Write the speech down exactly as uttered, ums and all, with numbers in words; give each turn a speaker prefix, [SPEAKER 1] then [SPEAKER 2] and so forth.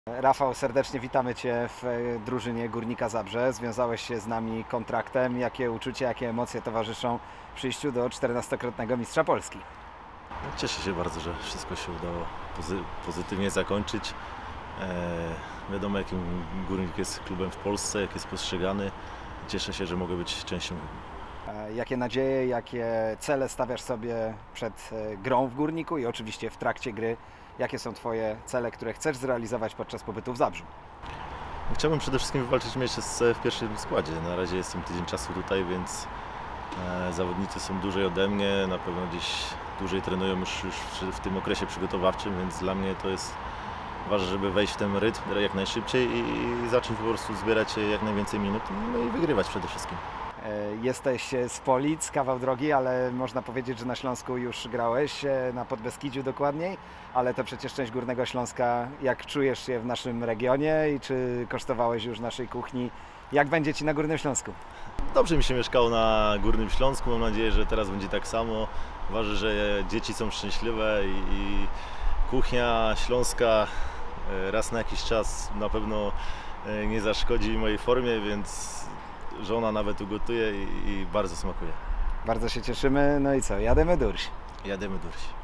[SPEAKER 1] Rafał, serdecznie witamy Cię w drużynie Górnika Zabrze. Związałeś się z nami kontraktem. Jakie uczucia, jakie emocje towarzyszą przyjściu do czternastokrotnego mistrza Polski?
[SPEAKER 2] Cieszę się bardzo, że wszystko się udało pozy pozytywnie zakończyć. E, wiadomo, jakim Górnik jest klubem w Polsce, jak jest postrzegany. Cieszę się, że mogę być częścią.
[SPEAKER 1] Jakie nadzieje, jakie cele stawiasz sobie przed grą w Górniku i oczywiście w trakcie gry? Jakie są Twoje cele, które chcesz zrealizować podczas pobytu w Zabrzu?
[SPEAKER 2] Chciałbym przede wszystkim wywalczyć mecz w pierwszym składzie. Na razie jestem tydzień czasu tutaj, więc e, zawodnicy są dłużej ode mnie. Na pewno gdzieś dłużej trenują już, już w, w tym okresie przygotowawczym, więc dla mnie to jest ważne, żeby wejść w ten rytm jak najszybciej i, i zacząć po prostu zbierać jak najwięcej minut no i wygrywać przede wszystkim.
[SPEAKER 1] Jesteś z Polic, kawał drogi, ale można powiedzieć, że na Śląsku już grałeś, na Podbeskidziu dokładniej, ale to przecież część Górnego Śląska. Jak czujesz się w naszym regionie i czy kosztowałeś już naszej kuchni? Jak będzie Ci na Górnym Śląsku?
[SPEAKER 2] Dobrze mi się mieszkało na Górnym Śląsku, mam nadzieję, że teraz będzie tak samo. Ważne, że dzieci są szczęśliwe i, i kuchnia śląska raz na jakiś czas na pewno nie zaszkodzi mojej formie, więc żona nawet ugotuje i, i bardzo smakuje.
[SPEAKER 1] Bardzo się cieszymy. No i co? Jademy durś.
[SPEAKER 2] Jademy durś.